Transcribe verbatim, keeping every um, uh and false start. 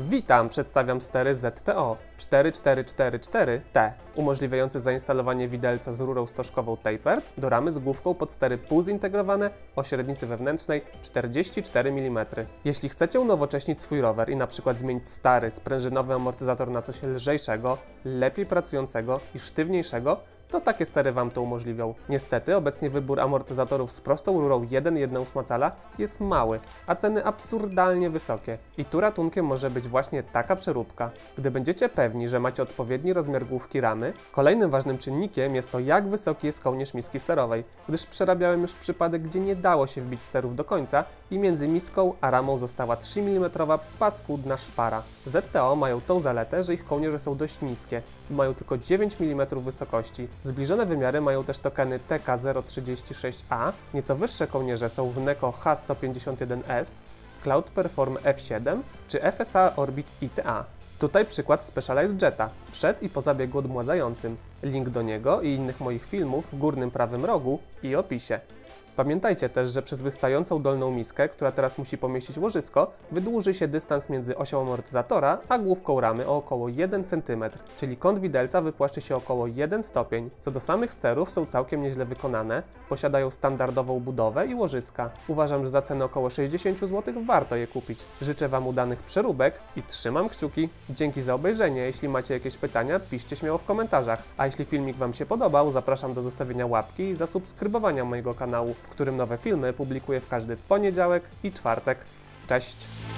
Witam, przedstawiam stery Z T O cztery cztery cztery cztery T, umożliwiający zainstalowanie widelca z rurą stożkową tapered do ramy z główką pod stery półzintegrowane o średnicy wewnętrznej czterdzieści cztery milimetry. Jeśli chcecie unowocześnić swój rower i na przykład zmienić stary, sprężynowy amortyzator na coś lżejszego, lepiej pracującego i sztywniejszego, to takie stery Wam to umożliwią. Niestety obecnie wybór amortyzatorów z prostą rurą jeden przecinek jeden cala jest mały, a ceny absurdalnie wysokie. I tu ratunkiem może być właśnie taka przeróbka. Gdy będziecie pewni, że macie odpowiedni rozmiar główki ramy, kolejnym ważnym czynnikiem jest to, jak wysoki jest kołnierz miski sterowej, gdyż przerabiałem już przypadek, gdzie nie dało się wbić sterów do końca i między miską a ramą została trzy milimetry paskudna szpara. Z T O mają tą zaletę, że ich kołnierze są dość niskie i mają tylko dziewięć milimetrów wysokości. Zbliżone wymiary mają też tokeny T K zero trzydzieści sześć A, nieco wyższe kołnierze są w Neko H sto pięćdziesiąt jeden S, Cloud Perform F siedem czy F S A Orbit I T A. Tutaj przykład Specialized Jetta, przed i po zabiegu odmładzającym. Link do niego i innych moich filmów w górnym prawym rogu i opisie. Pamiętajcie też, że przez wystającą dolną miskę, która teraz musi pomieścić łożysko, wydłuży się dystans między osią amortyzatora a główką ramy o około jeden centymetr, czyli kąt widelca wypłaszczy się około jeden stopień. Co do samych sterów, są całkiem nieźle wykonane, posiadają standardową budowę i łożyska. Uważam, że za cenę około sześćdziesiąt złotych warto je kupić. Życzę Wam udanych przeróbek i trzymam kciuki. Dzięki za obejrzenie. Jeśli macie jakieś pytania, piszcie śmiało w komentarzach. A jeśli filmik Wam się podobał, zapraszam do zostawienia łapki i zasubskrybowania mojego kanału, w którym nowe filmy publikuję w każdy poniedziałek i czwartek. Cześć!